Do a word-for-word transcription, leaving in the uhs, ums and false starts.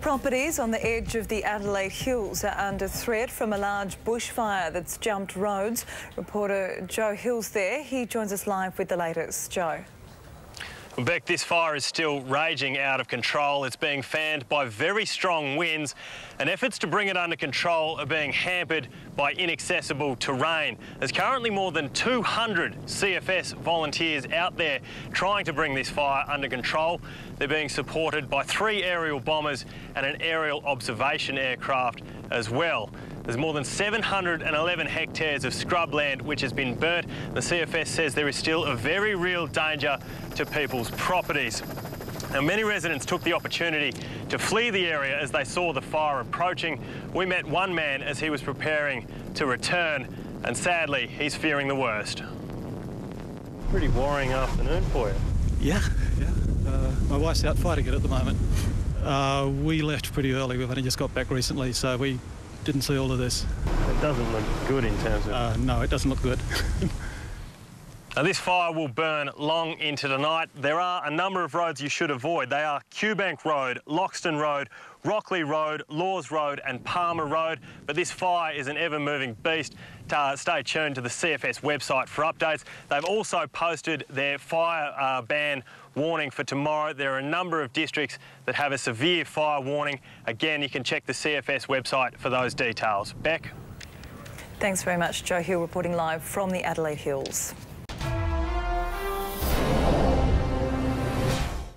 Properties on the edge of the Adelaide Hills are under threat from a large bushfire that's jumped roads. Reporter Joe Hill's there. He joins us live with the latest. Joe. Well, Beck, this fire is still raging out of control. It's being fanned by very strong winds, and efforts to bring it under control are being hampered by inaccessible terrain. There's currently more than two hundred C F S volunteers out there trying to bring this fire under control. They're being supported by three aerial bombers and an aerial observation aircraft as well. There's more than seven hundred eleven hectares of scrubland which has been burnt. The C F S says there is still a very real danger to people's properties. Now, many residents took the opportunity to flee the area as they saw the fire approaching. We met one man as he was preparing to return, and sadly, he's fearing the worst. Pretty worrying afternoon for you. Yeah, yeah. Uh, my wife's out fighting it at the moment. Uh, we left pretty early. We've only just got back recently, so we didn't see all of this. It doesn't look good in terms of... Uh, no, it doesn't look good. Now, this fire will burn long into the night. There are a number of roads you should avoid. They are Quebank Road, Loxton Road, Rockleigh Road, Laws Road and Palmer Road. But this fire is an ever-moving beast. Uh, stay tuned to the C F S website for updates. They've also posted their fire uh, ban warning for tomorrow. There are a number of districts that have a severe fire warning. Again, you can check the C F S website for those details. Beck? Thanks very much, Joe Hill, reporting live from the Adelaide Hills.